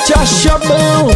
te acha bom.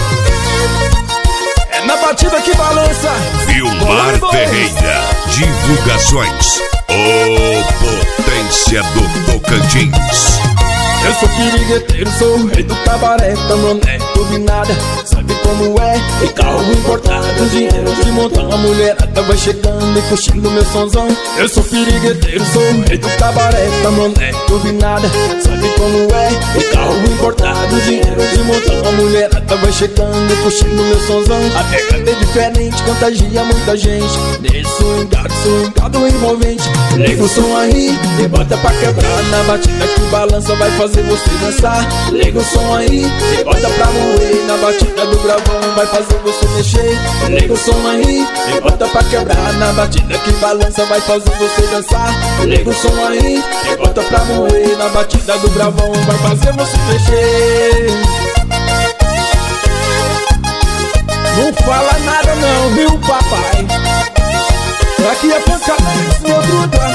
É na batida que balança. Vilmar Ferreira, divulgações, o Potência do Tocantins. Eu sou pirigueteiro, sou o rei do cabaré, não é tudo e nada, sabe como é? E carro importado, dinheiro de montão, a mulherada vai chegando e curtindo meu sonzão. Eu sou pirigueteiro, sou o rei do cabaré, não é tudo e nada, sabe como é? E carro importado, dinheiro de montão, a mulherada vai chegando e curtindo meu sonzão. A pegada é diferente, contagia muita gente, nesse swingado envolvente. Liga o som aí e bota pra quebrar, na batida que balança vai fazer você dançar. Liga o som aí e bota pra moer, na batida do gravão vai fazer você mexer. Liga o som aí e bota pra quebrar, na batida que balança vai fazer você dançar. Liga o som aí e bota pra moer, na batida do gravão vai fazer você mexer. Não fala nada não, viu papai? Aqui é pancada, esse outro tá.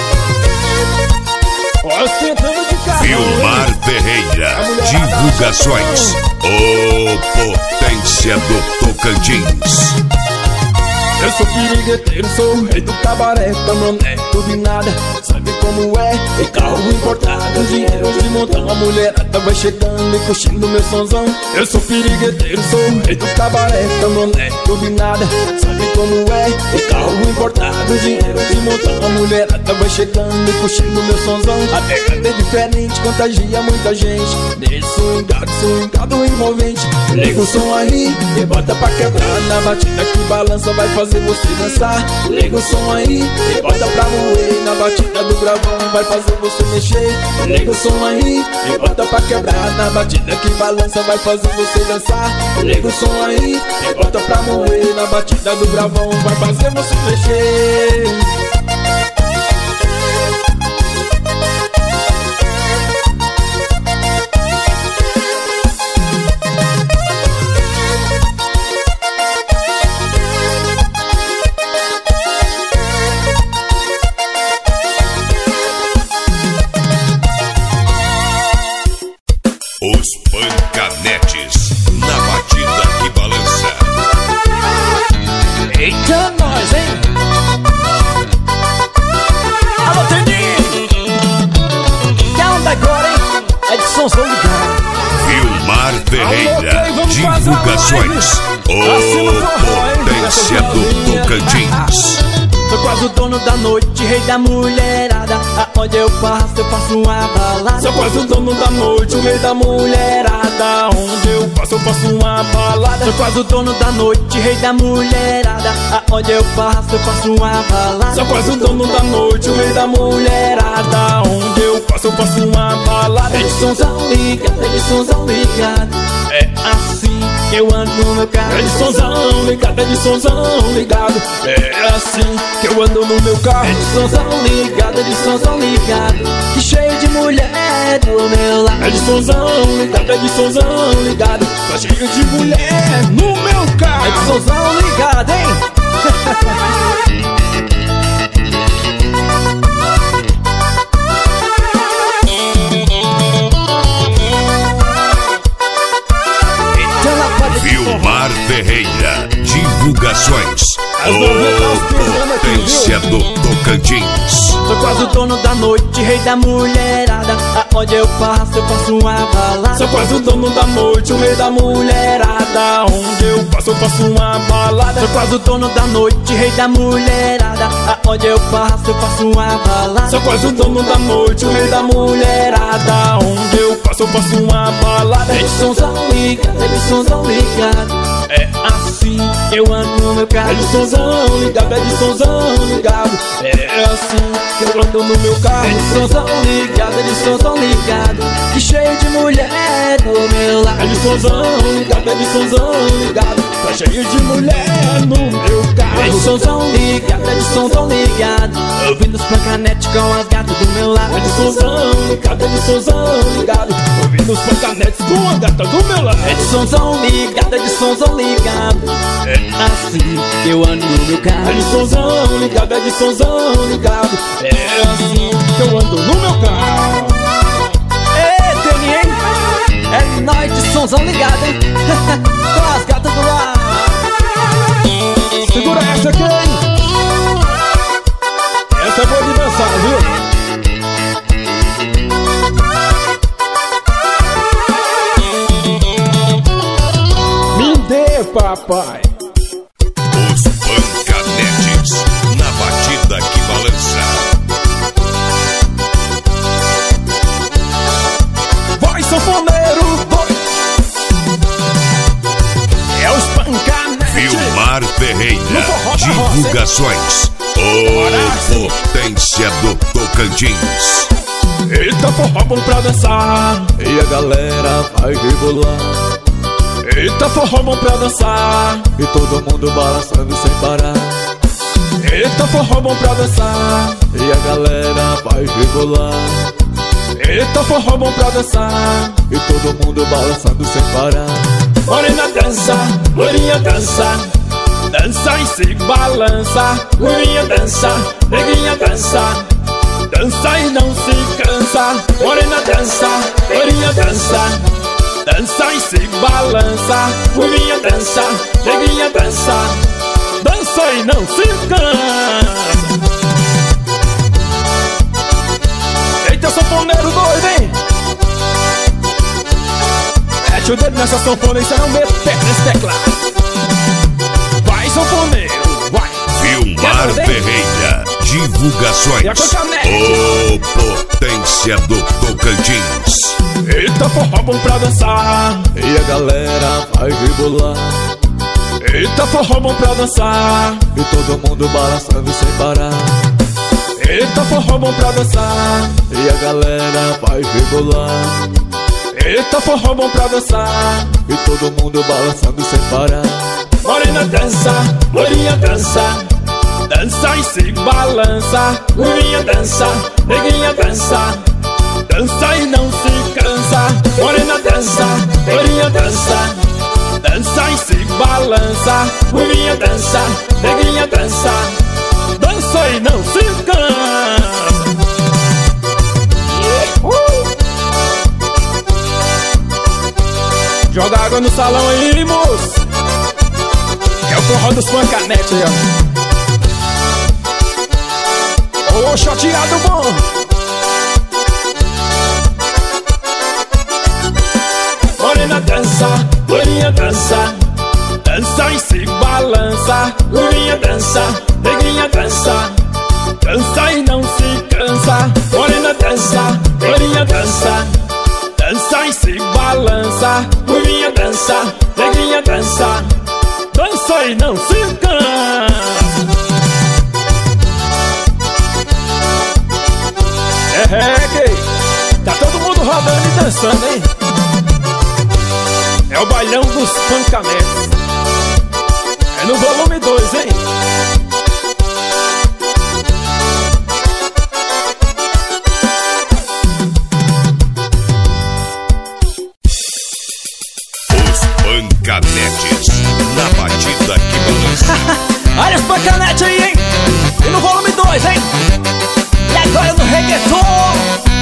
Olha, tentando de carro. Vilmar Ferreira, divulgações, o Potência do Tocantins. Eu sou pirigueteiro, sou o rei do cabaré, não é tudo e nada, sabe como é? E carro importado, dinheiro de montão, a mulherada vai chegando e curtindo meu sonzão. Eu sou pirigueteiro, sou o rei do cabaré, não é tudo e nada, sabe como é? E carro importado, dinheiro de montão, a mulherada vai chegando e curtindo meu sonzão. A pegada é diferente, contagia muita gente, nesse swingado envolvente. Liga o som aí e bota pra quebrar, na batida que balança vai fazer você dançar. Liga o som aí e bota pra moer, na batida do gravão vai fazer você mexer. Liga o som aí e bota pra quebrar, na batida que balança vai fazer você dançar. Liga o som aí e bota pra moer, na batida do gravão vai fazer você mexer. Os Pancanetes, na batida que balança. Eita, nós, hein? Alô, Teninho! Que onda agora, hein? É de somzão ligado. Vilmar Ferreira, divulgações, o Potência do Tocantins. Sou quase o dono da noite, rei da mulherada. Aonde eu faço uma balada. Sou quase o dono da noite, o rei da mulherada. Onde eu faço uma balada. Sou quase o dono da noite, rei da mulherada. Aonde eu faço uma balada. Sou quase o dono da noite, o rei da mulherada. Onde eu faço uma balada. É de somzão ligado, é de somzão ligado. É assim que eu ando no meu carro. É de somzão ligado, é de somzão ligado. É assim que eu ando no meu carro. É de somzão ligado, é de somzão ligado. Que cheio de mulher do meu lado. É de somzão ligado, é de somzão ligado. Tá cheio de mulher no meu carro. É de somzão ligado, hein? Vilmar Ferreira, divulgações, o Potência do Tocantins. Sou quase o dono da noite, rei da mulherada. Aonde eu faço uma balada. Sou quase o dono da noite, o rei da mulherada. Onde eu faço uma balada. Sou quase o dono da noite, rei da mulherada. Aonde eu faço uma balada. Sou quase o dono da noite, o rei da mulherada. Onde eu faço uma balada. É de somzão ligado, é de somzão ligado. É assim que eu ando no meu carro. É de somzão ligado, é de somzão ligado. É assim que eu ando no meu carro. É de somzão ligado, é de somzão ligado. Que cheio de mulher do meu lado. É de somzão ligado, é de somzão ligado. Tá cheio de mulher no meu carro. É de somzão ligado, é de somzão ligado. Ouvindo os pancanetes com as gatas do meu lado. É de somzão ligado, é de somzão ligado. Ouvindo os pancanetes com as gatas do meu lado. É de somzão ligado, é de somzão ligado. É assim que eu ando no meu carro. É de somzão ligado, é de somzão ligado. É assim que eu ando no meu carro. Ei, Teninho, é noite, somzão ligado, hein? Com as gatas do ar. Segura essa aqui, hein? Essa é boa de dançar, viu? Me dê, papai. Os Pancanetes, na batida que balança. Vai, sanfoneiro, vai. É os Pancanetes. Vilmar Ferreira, divulgações. Ô, potência do Tocantins. Eita, forró bom pra dançar E a galera vai rebolar. Eita, forró bom pra dançar E todo mundo balançando sem parar. Eita, forró bom pra dançar E a galera vai rebolar. Eita, forró bom pra dançar E todo mundo balançando sem parar. Morena dança, loirinha dança. Dança e se balança. Loirinha dança, neguinha dança. Dança e não se cansa. Morena dança, loirinha dança. Dança e se balança. Loirinha dança, neguinha dança. Dança e não se cansa. Eita, sanfoneiro doido, hein? Mete o dedo nessa sanfona e cê não meter nesse teclado. Vai, sanfoneiro, vai. Vilmar Ferreira, divulgações. Ô, potência do Tocantins. Eita, forró bom pra dançar E a galera vai rebolar. Eita, forró bom pra dançar E todo mundo balançando sem parar. Eita, forró bom pra dançar E a galera vai rebolar. Eita, forró bom pra dançar E todo mundo balançando sem parar. Morena dança, loirinha dança. Dança e se balança. Loirinha dança, neguinha dança. Dança e não se cansa. Morena dança, loirinha dança. Dança e se balança. Loirinha dança, neguinha dança. Dança e não se cansa. Joga água no salão aí, moço. É o forró dos Pancanetes aí, ó. Ô, chateado bom. Morena dança, loirinha dança. Dança e se balança. Loirinha dança, neguinha dança. Dança e não se cansa. Morena dança, loirinha dança. Dança e se balança. Loirinha dança, neguinha dança. Dança e não se cansa. É reggae. Tá todo mundo rodando e dançando, hein? É o bailão dos Pancanetes. É no volume 2, hein? Os Pancanetes, na batida que balança. Olha os Pancanetes aí, hein? E no volume 2, hein? E agora no reggaeton.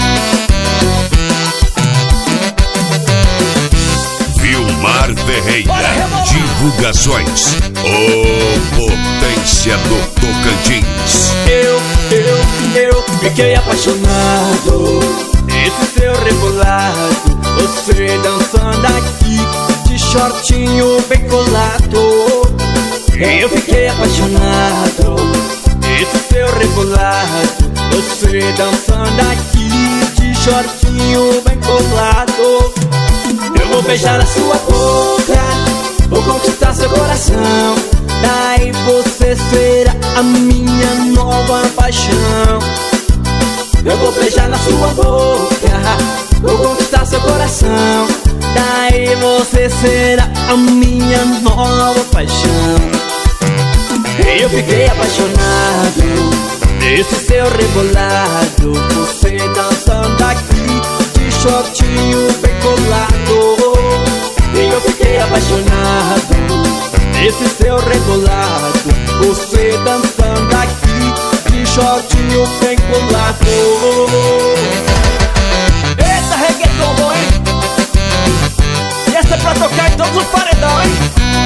Vilmar Ferreira, divulgações. Ô, potência do Tocantins. Eu fiquei apaixonado nesse seu rebolado. Você dançando aqui de shortinho bem colado. Eu fiquei apaixonado nesse seu rebolado. Você dançando aqui de shortinho bem colado. Eu vou beijar a sua boca, vou conquistar seu coração. Daí você será a minha nova paixão. Eu vou beijar na sua boca, vou conquistar seu coração. Daí você será a minha nova paixão. Eu fiquei apaixonado nesse seu rebolado. Você dançando aqui de shortinho bem colado. E eu fiquei apaixonado nesse seu rebolado. Você dançando aqui de shortinho bem colado. Eita, reggaeton bom, hein? tocar em todos os paredão, hein?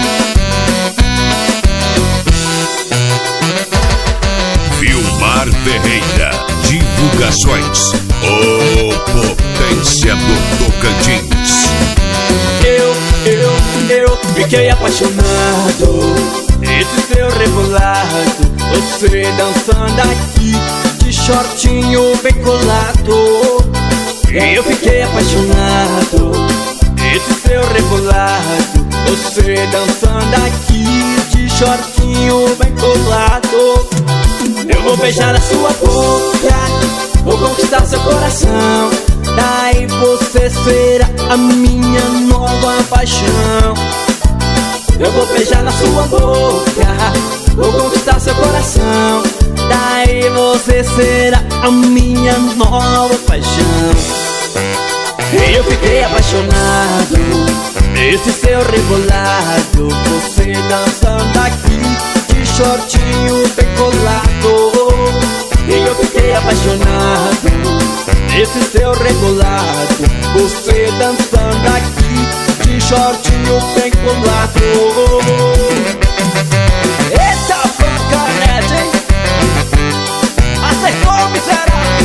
Vilmar Ferreira, divulgações, o Potência do Tocantins. Eu fiquei apaixonado, esse seu rebolado, você dançando aqui, de shortinho bem colado. Eu fiquei apaixonado, esse seu rebolado, você dançando aqui, de shortinho bem colado. Eu vou beijar a sua boca, vou conquistar seu coração, daí você será a minha nova paixão. Eu vou beijar na sua boca, vou conquistar seu coração, daí você será a minha nova paixão. Eu fiquei apaixonado, esse seu rebolado, você dançando aqui, de shortinho bem colado. Eu fiquei apaixonado, esse seu rebolado, você dançando aqui, de shortinho bem colado. Eita, Francanete, hein? Acertou, miserável.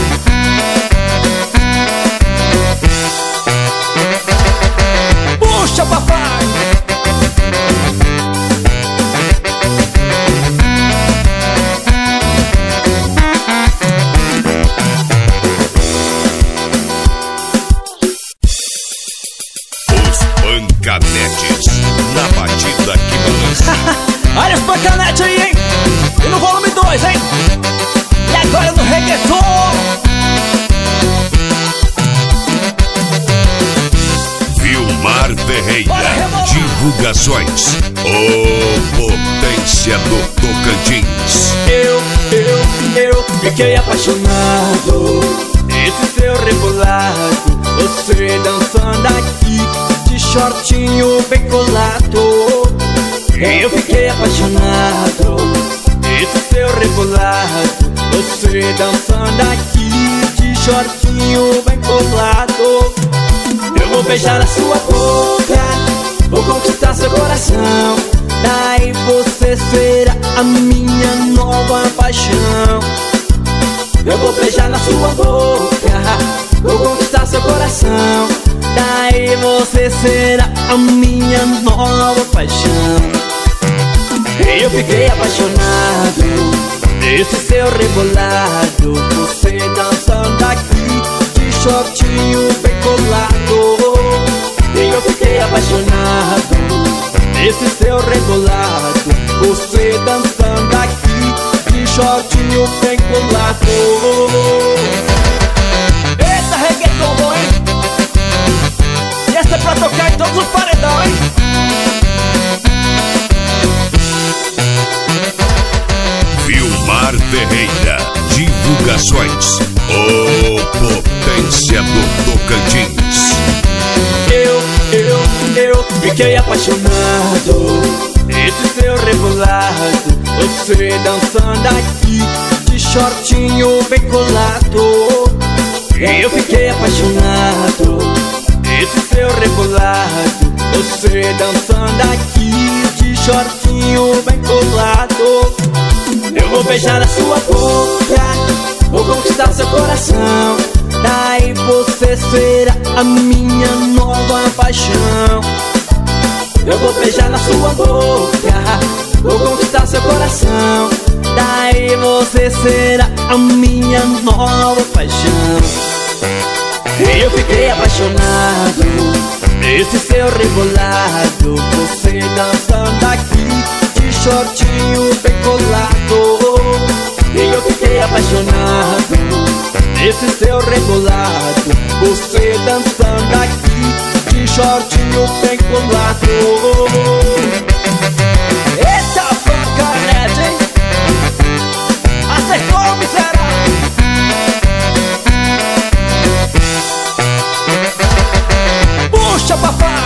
Puxa, papai. Pancanetes, na batida que balança. Olha os pancanetes aí, hein? E no volume 2, hein? E agora no reggaeton. Vilmar Ferreira, divulgações, o Potência do Tocantins. Eu fiquei apaixonado, esse seu rebolado, você dançando aqui, de shortinho bem colado. Eu fiquei apaixonado, esse seu rebolado, você dançando aqui, de shortinho bem colado. Eu vou beijar a sua boca, vou conquistar seu coração, daí você será a minha nova paixão. Eu vou beijar na sua boca, vou conquistar seu coração, daí você será a minha nova paixão. Eu fiquei apaixonado, esse seu rebolado, você dançando aqui, de shortinho bem colado. Eu fiquei apaixonado, esse seu rebolado, você dançando aqui, de shortinho bem colado. Eita, reggaeton bom, hein? E essa é pra tocar em todos os paredão, hein? Vilmar Ferreira, divulgações, o Potência do Tocantins. Eu fiquei apaixonado, esse seu rebolado, você dançando aqui, de shortinho bem colado. Eu fiquei apaixonado, esse seu rebolado, você dançando aqui, de shortinho bem colado. Eu vou beijar a sua boca, vou conquistar seu coração, daí você será a minha nova paixão. Eu vou beijar na sua boca, vou conquistar seu coração, daí você será a minha nova paixão. Eu fiquei apaixonado, esse seu rebolado, você dançando aqui, de shortinho bem colado. Eu fiquei apaixonado, esse seu rebolado, você dançando aqui, de shortinho bem colado. Eita, Francanete, hein? Acertou, miserável. Puxa, papai.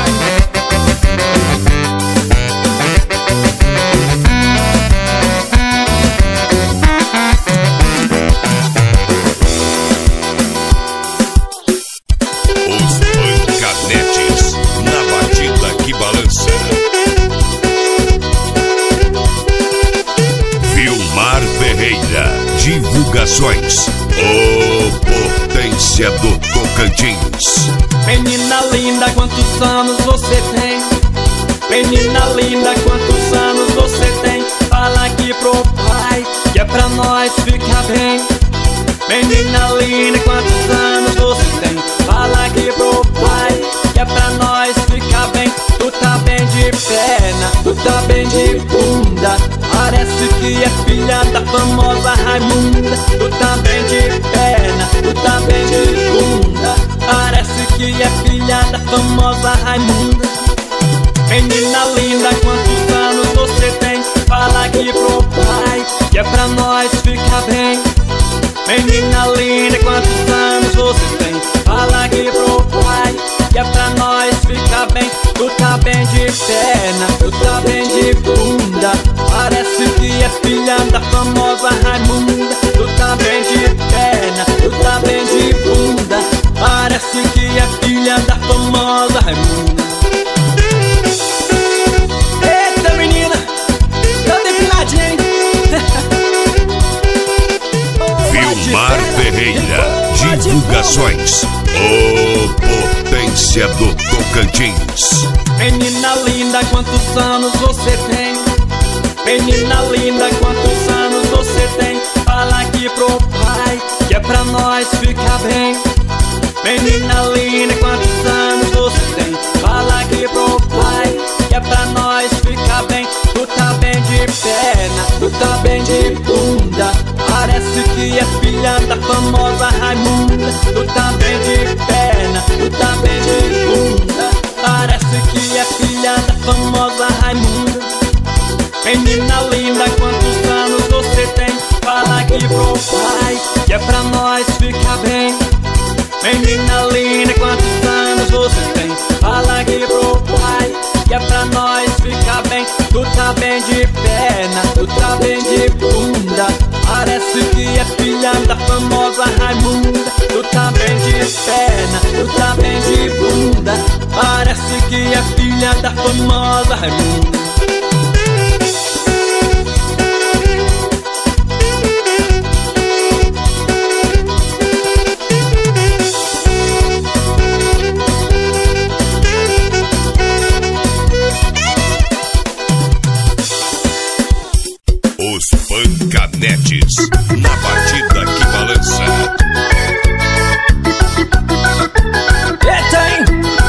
Os Pancanetes, na batida que Divulgações, ô potência do Tocantins. Menina linda, quantos anos você tem? Menina linda, quantos anos você tem? Fala aqui pro pai, que é pra nós ficar bem. Menina linda, quantos anos você tem? Fala aqui pro pai, que é pra nós ficar bem. Tu tá bem de perna, tu tá bem de bunda, parece que é filha da famosa Raimunda. Tu tá bem de perna, tu tá bem de bunda, parece que é filha da famosa Raimunda. Menina linda, quantos anos você tem? Fala aqui pro pai, que é pra nós ficar bem. Menina linda, quantos anos você tem? Fala aqui pro pai, que é pra nós ficar bem. Tu tá bem de perna, tu tá bem de bunda, parece que é filha da famosa Raimunda. Tu tá bem de perna, tu tá bem de bunda, parece que é filha da famosa Raimunda. Eita menina, tá depiladinha, hein? Vilmar Ferreira, Divulgações, ô potência do Tocantins. Menina linda, quantos anos você tem? Menina linda, quantos anos você tem? Fala aqui pro pai, que é pra nós ficar bem. Menina linda, quantos anos você tem? Fala aqui pro pai, que é pra nós ficar bem. Tu tá bem de perna, tu tá bem de bunda, parece que é filha da famosa Raimunda. Tu tá bem de perna, tu tá bem de bunda, parece que é filha da famosa Raimunda. Menina linda, quantos anos você tem? Fala aqui pro pai, que é pra nós ficar bem. Menina linda, quantos anos você tem? Fala aqui pro pai, que é pra nós ficar bem. Tu tá bem de perna, tu tá bem de bunda, parece que é filha da famosa Raimunda. Tu tá bem de perna, tu tá bem de bunda, parece que é filha da famosa Raimunda. Os Pancanetes, na batida que balança. Eita, hein?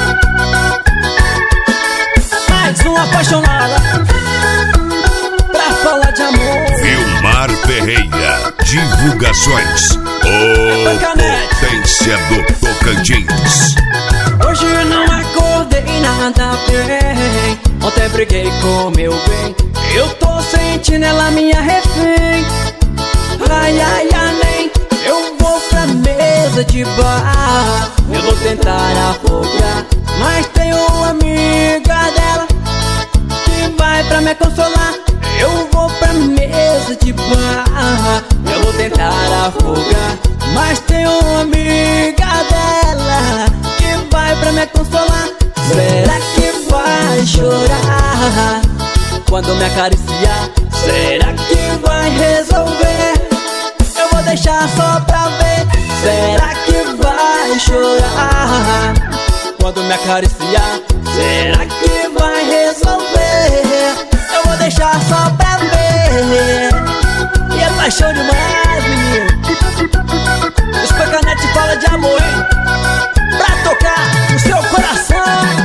Mais uma apaixonada pra falar de amor. Vilmar Ferreira, Divulgações, ô potência do Tocantins. Hoje eu não acordei nada bem, ontem briguei com meu bem. Eu tô sentindo ela minha refém. Ai, ai, ai, nem. Eu vou pra mesa de bar, eu vou tentar afogar, mas tem uma amiga dela que vai pra me consolar. Eu vou pra mesa de bar, eu vou tentar afogar, mas tem uma amiga dela que vai pra me consolar. Será que vai chorar quando me acariciar? Será que vai resolver? Eu vou deixar só pra ver. Será que vai chorar quando me acariciar? Será que vai resolver? Eu vou deixar só pra ver. E é paixão demais, menino. Os Pancanetes falam de amor, hein? Pra tocar no seu coração.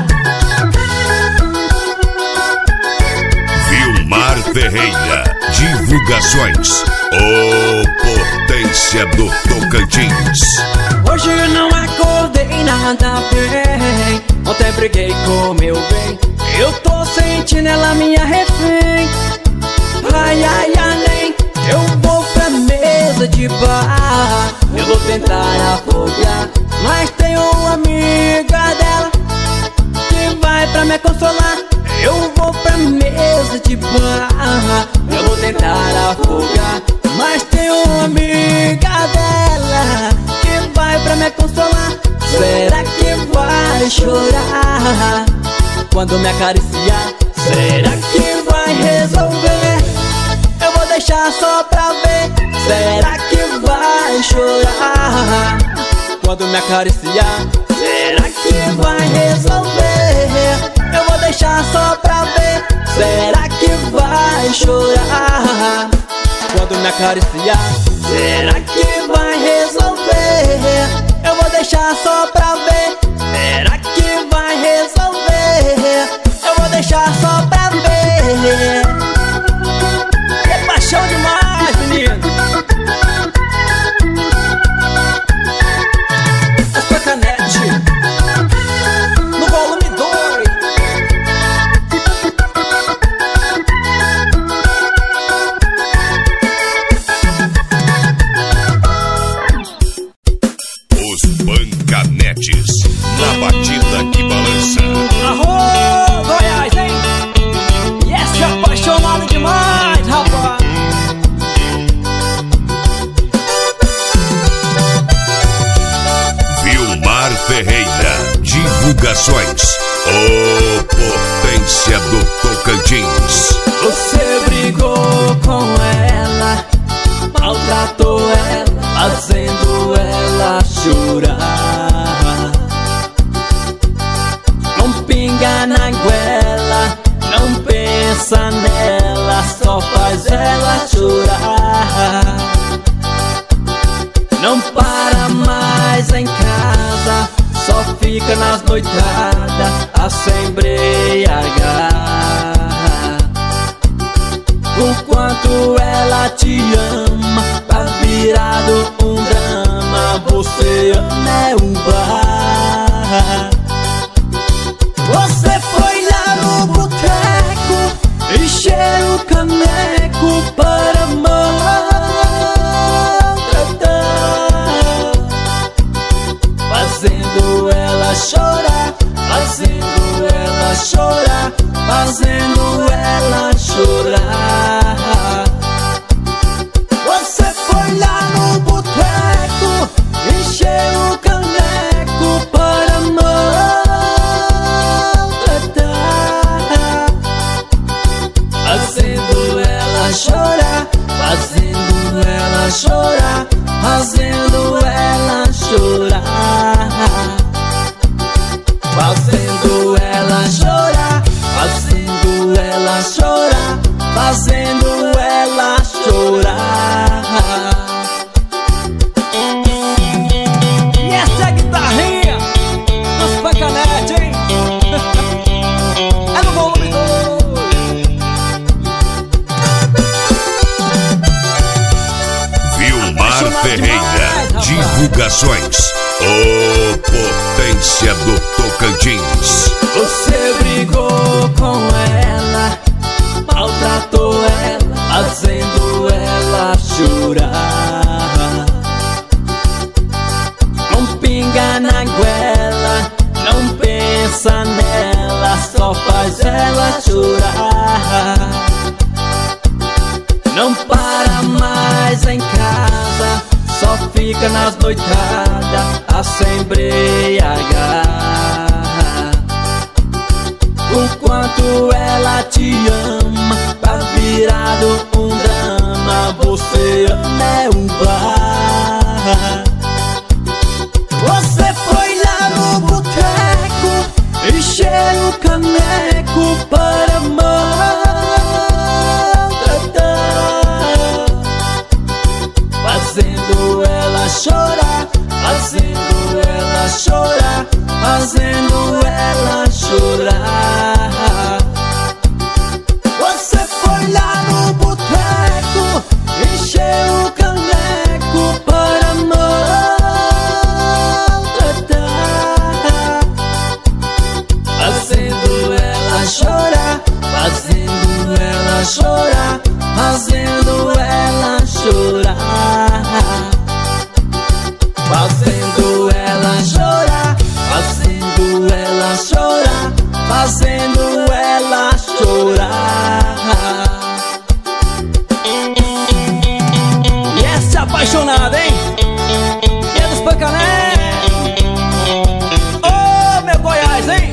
Vilmar Ferreira, Divulgações, ô potência do Tocantins. Hoje eu não acordei nada bem, ontem briguei com meu bem. Eu tô sentindo ela minha refém. Ai, ai, ai, nem. Eu vou pra mesa de bar, eu vou tentar afogar, mas tem uma amiga dela que vai pra me consolar. Eu vou pra mesa de bar, eu vou tentar afogar, mas tem uma amiga dela que vai pra me consolar. Será que vai chorar quando me acariciar? Será que vai resolver? Eu vou deixar só pra ver. Será que vai vai chorar quando me acariciar? Será que vai resolver? Eu vou deixar só pra ver. Será que vai chorar quando me acariciar? Será que vai resolver? Eu vou deixar só pra ver. Será que vai resolver? Eu vou deixar só pra ver. É paixão demais, menino. As Pacanete no volume 2. Os Pancanetes na batida que balança. Arô, Goiás, hein? E essa é apaixonada demais, rapaz. Vilmar Ferreira, divulgações. Ô potência do Tocantins. Você brigou com ela, maltratou ela, fazendo ela chorar. Não pinga na goela, não pensa nela, só faz ela chorar. Não para mais em casa, só fica nas noitadas a se embriagar. O quanto ela te ama, tá virado um drama. Você ama é um bar. Você foi lá no boteco, encher o caneco para maltratar, fazendo ela chorar, fazendo ela chorar, fazendo ela chorar. Você foi lá no boteco, encheu o caneco para maltratar, fazendo ela chorar, fazendo ela chorar, fazendo ela chorar, fazendo ela chorar, fazendo ela chorar, fazendo ela chorar. E essa é a guitarrinha dos Pacanete, hein? É no volume 2. Vilmar Ferreira, divulgações. Ô potência do Tocantins. Você brigou com ela, maltratou ela, fazendo ela chorar. Não pinga na goela, não pensa nela, só faz ela chorar. Não para mais em casa, só fica nas noitadas a se embriagar. O quanto ela te ama, tá virado um drama. Você ama é um bar. Você foi lá no boteco, encheu o caneco para maltratar, fazendo ela chorar, fazendo ela chorar, fazendo ela chorar. Você foi lá no boteco, encheu o caneco para maltratar, fazendo ela chorar, fazendo ela chorar, fazendo ela chorar, fazendo ela chorar, fazendo ela chorar, fazendo ela chorar. E essa é apaixonada, hein? E é dos Pacanete. Ô, meu Goiás, hein?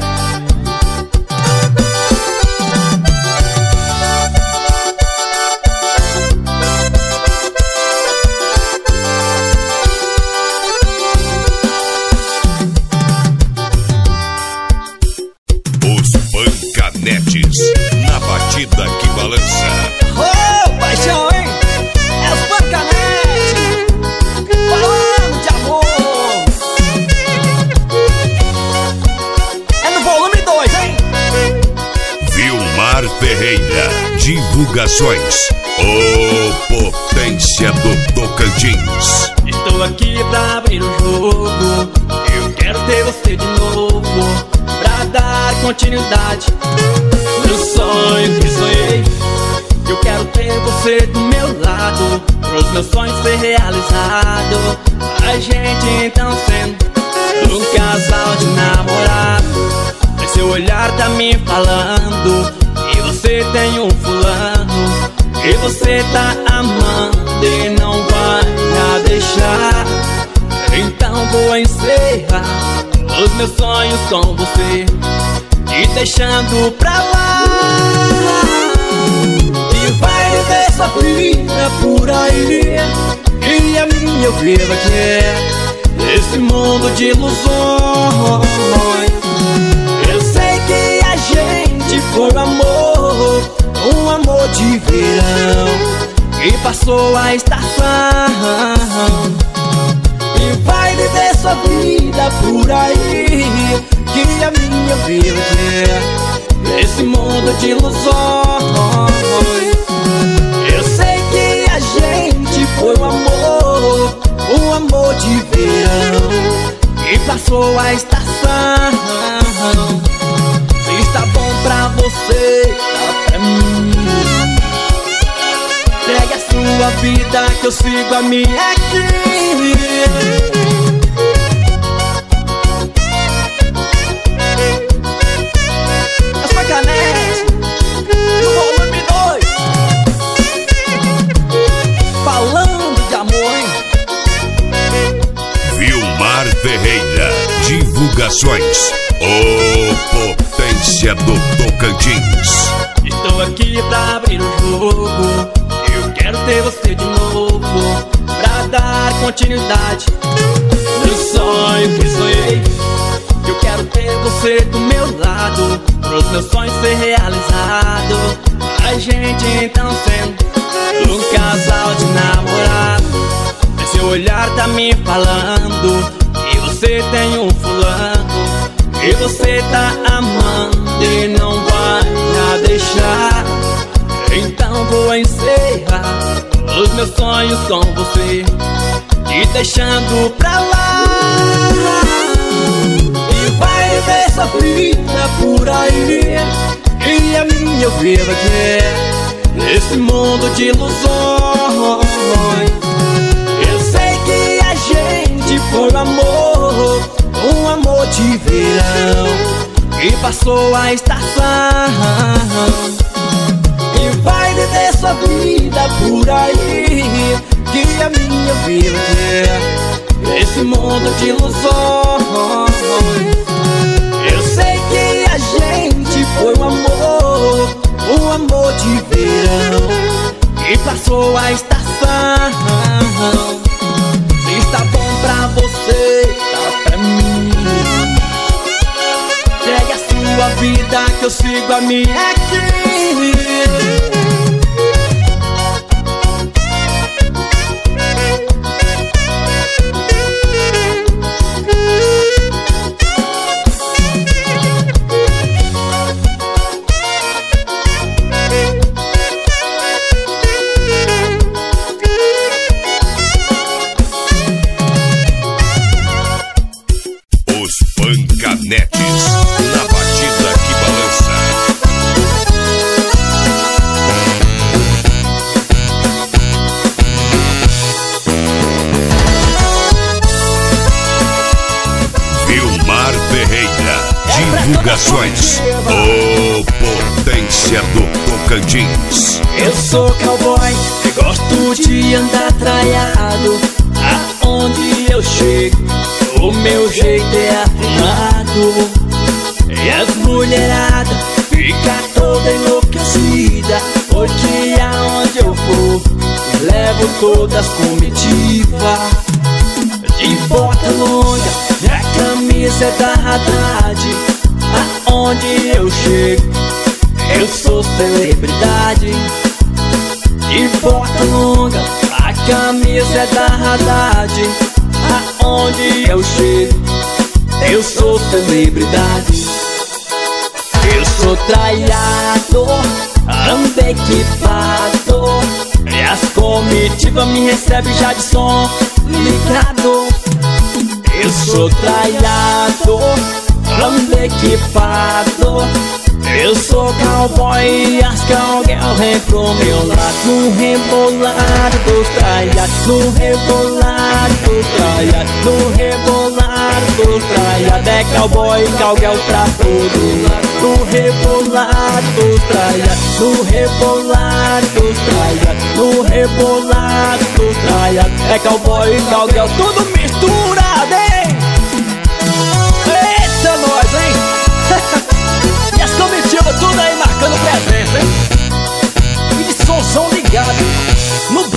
Divulgações, ô potência do Tocantins. Estou aqui pra abrir o jogo, eu quero ter você de novo, pra dar continuidade no sonho que sonhei. Eu quero ter você do meu lado, pros meus sonhos ser realizado. A gente então sendo um casal de namorado. Esse seu olhar tá me falando que você tem um fulano, que você tá amando e não vai deixar. Então vou encerrar os meus sonhos com você, te deixando pra lá. E vai viver sua vida por aí, e a minha eu vivo aqui nesse mundo de ilusões. Eu sei que a gente foi um amor de verão, que passou a estação. E vai viver sua vida por aí, que a minha eu vivo aqui nesse mundo de ilusões. Eu sei que a gente foi um amor de verão, que passou a estação. Se está bom pra você, tá pra mim. Pegue a sua vida que eu sigo a minha aqui. Canete, no volume 2, falando de amor, hein? Vilmar Ferreira, Divulgações, ô potência do Tocantins. Estou aqui pra abrir o jogo, eu quero ter você de novo, pra dar continuidade no sonho que sonhei. Eu quero ter você do meu lado, pros meus sonhos ser realizado. A gente então sendo um casal de namorado. Esse olhar tá me falando que você tem um fulano, que você tá amando e não vai deixar. Então vou encerrar os meus sonhos com você, te deixando pra lá. E vai viver sua vida por aí, e a minha eu vivo aqui nesse mundo de ilusões. Eu sei que a gente foi um amor de verão, que passou a estação. E vai viver sua vida por aí, que a minha eu vivo aqui nesse mundo de ilusões. Eu sei que a gente foi um amor de verão, que passou a estação. Se está bom pra você, tá pra mim. Pegue a sua vida que eu sigo a minha aqui. Pancanetes, na batida que balança. Vilmar Ferreira, Divulgações, ô potência do Tocantins. Eu sou cowboy e gosto de andar traiado. Aonde eu chego, o meu jeito é arrumado, e as mulheradas ficam toda enlouquecida, porque aonde eu vou, levo todas comitiva. De bota longa, minha camisa é da Haddad. Aonde eu chego, eu sou celebridade. De bota longa, a camisa é da Haddad. Aonde eu chego, eu sou celebridade. Eu sou traiado, ando equipado e as comitivas me recebem já de som ligado. Eu sou traiado, ando equipado. Eu sou cowboy e as cowgirl vem pro meu lado. No rebolado dos traiados, no rebolado dos traiados, no rebolado dos traiados. É cowboy e cowgirl pra todo lado. No rebolado dos traiados, no rebolado dos traiados, no rebolado dos traiados. É cowboy e cowgirl tudo misturado, hein? Eita nós, hein? E as comitivas tudo aí marcando presença, hein? E de som ligado no 12.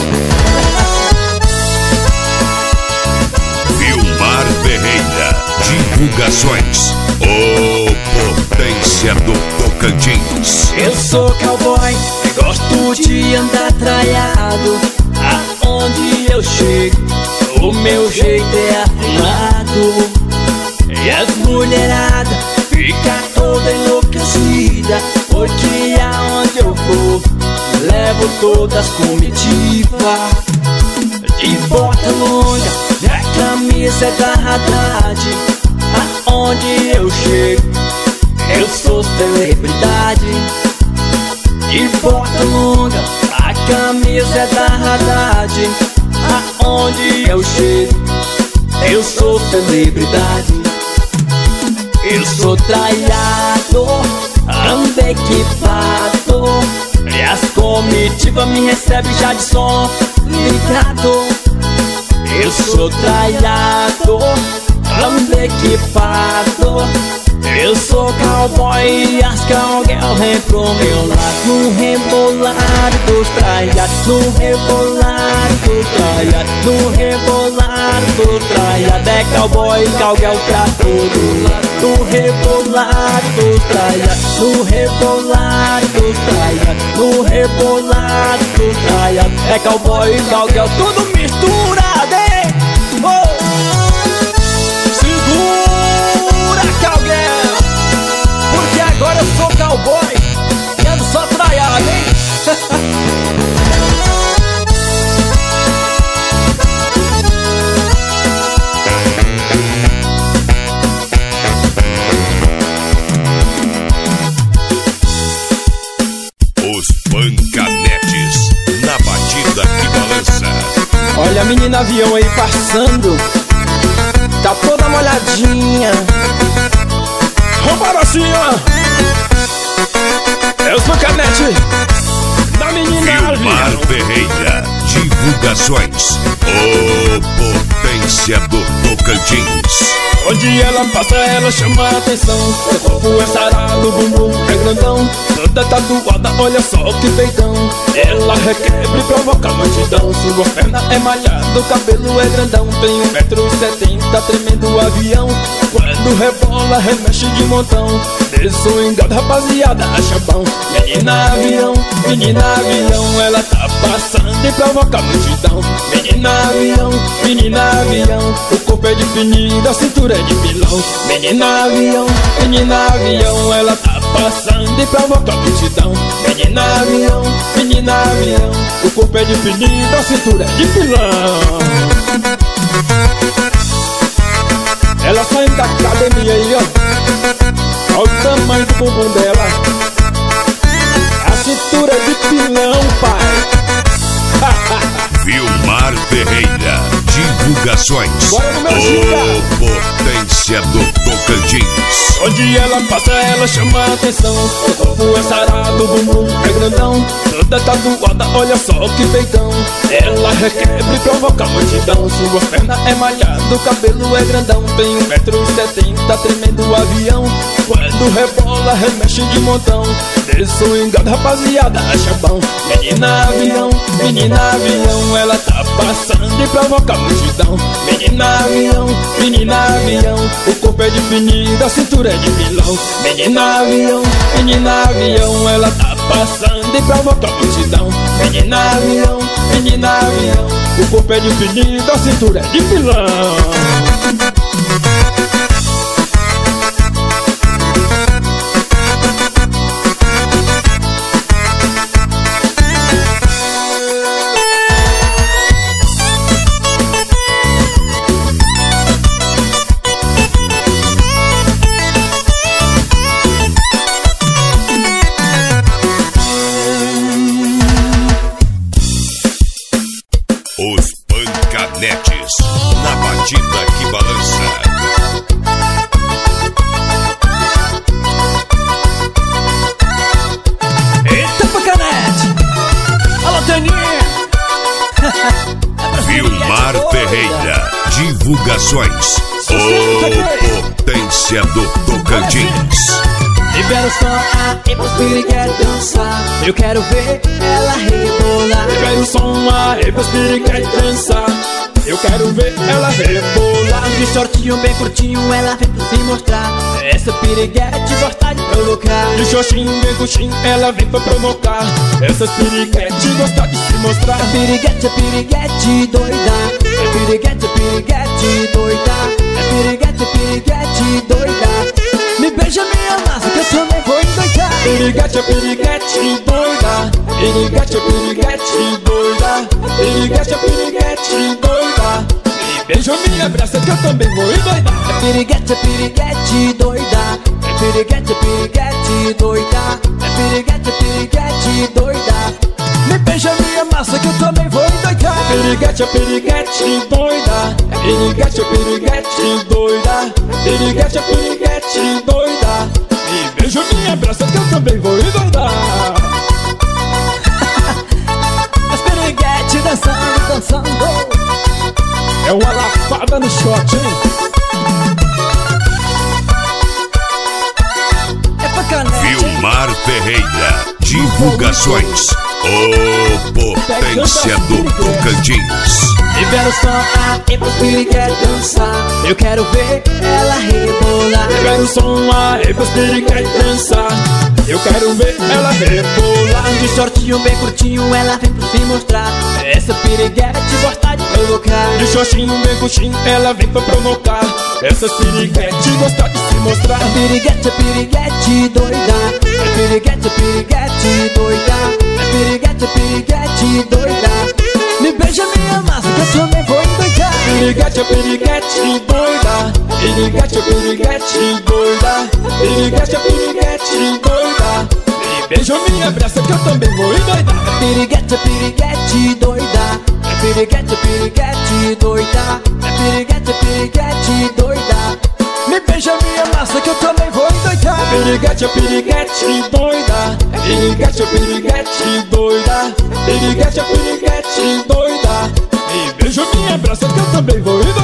Vilmar Ferreira, divulgações, o Potência do Tocantins. Eu sou cowboy e gosto de andar traiado. Aonde eu chego, o meu jeito é afilado. E as mulheradas fica toda enlouquecida, porque aonde eu vou, levo todas as comitivas. De bota longa, minha camisa é da Haddad. Aonde eu chego, eu sou celebridade. De bota longa, a camisa é da Haddad. Aonde eu chego, eu sou celebridade. Eu sou traiado, ando equipado e as comitivas me recebem já de som ligado. Eu sou traiado, ando equipado. Eu sou cowboy e as cowgirl vem pro meu lado. No rebolado dos traiados, no rebolado dos traiados, no rebolado dos traiados. É cowboy e cowgirl pra todo lado. No rebolado dos traiados, no rebolado dos traiados, no rebolado dos traiados. É cowboy e cowgirl tudo misturado, hein? Oh! Segura, cowgirl, porque agora eu sou cowboy e ando só traiado, hein? Os Pancanetes, na batida que balança. Olha a menina avião aí passando, tá toda molhadinha. Vambora assim, ó. É os Pancanetes da menina Vilmar avião. Ferreira, divulgações, o Potência do Tocantins. Onde ela passa, ela chama a atenção. Seu corpo é sarado, o bumbum é grandão. Toda tatuada, olha só que peitão. Ela requebra e provoca a multidão. Sua perna é malhada, o cabelo é grandão. Tem 1,70 m, tremendo avião. Quando rebola, remexe de montão. Deswingado, rapaziada, acha bom. Menina avião, ela tá passando e provoca a multidão. Menina avião, o corpo é de fininho, a cintura é de pilão. Menina avião, ela tá passando e provoca a multidão. Menina avião, o corpo é de fininho, a cintura é de pilão. Ela saindo da academia aí, ó. Olha o tamanho do bumbum dela. A cintura é de pilão, pai. Vilmar Ferreira, divulgações, Bora no meu o Potência do Tocantins. Onde ela passa, ela chama a atenção. O corpo é sarado, o bumbum é grandão. Toda tatuada, olha só que peitão. Ela requebra e provoca a multidão. Sua perna é malhada, o cabelo é grandão. Tem 1,70 m, tremendo avião. Quando rebola, remexe de montão. Deswingado, rapaziada, acha bom. Menina avião, ela tá passando e provoca a multidão. Menina avião, o corpo é de fininho, a cintura é de pilão. Menina avião, ela tá passando e provoca a multidão. Menina avião, o corpo é de fininho, a cintura é de pilão. Os Pancanetes, na batida que balança. Eita, Pancanete! Alô, Taninha! Vilmar Ferreira, divulgações. O Potência do Tocantins. Libera o som, a Epospiri quer dançar. Eu quero ver ela rebolar. Libera o som, a Epospiri quer dançar. Eu quero ver ela rebolar. De shortinho bem curtinho, ela vem pra se mostrar. Essa piriguete gosta de provocar. De shortinho bem curtinho, ela vem pra provocar. Essas piriguete gosta de se mostrar. A piriguete doida. É piriguete doida. É piriguete doida. Me beija, minha massa, que eu também vou endoidar. Piriguete doida. Piriguete doida. Piriguete doida. Me beija, minha braça, que eu também vou endoidar. É piriguete doida. É piriguete doida. É piriguete doida. Me beija, minha massa, que eu também vou endoidar. Piriguete doida. Piriguete doida. Piriguete doida. Me beija, minha braça, que eu também vou endoidar. As piriguete dançando. É uma lapada no shot, hein? É Pancanete. Vilmar Ferreira, divulgações. O Potência do Tocantins. Libera o som, a Epospiri quer dançar. Eu quero ver ela rebolar. Libera o som, a Epospiri quer dançar. Eu quero ver ela rebolar. De shortinho bem curtinho, ela vem pra se mostrar. Essa piriguete gosta de provocar. De shortinho bem curtinho, ela vem pra provocar. Essas piriguete gosta de se mostrar. A piriguete doida. É piriguete doida. É piriguete doida. Me beija, minha massa, que eu também vou endoidar. Piriguete doida. Piriguete doida. Piriguete doida. Me beija, minha braça, que eu também vou endoidar. É piriguete doida. É piriguete doida. É piriguete doida. Me beija, minha massa, que eu também vou endoidar. Piriguete doida. Piriguete doida. Piriguete doida. Me beija, minha braça, que eu também vou endoidar.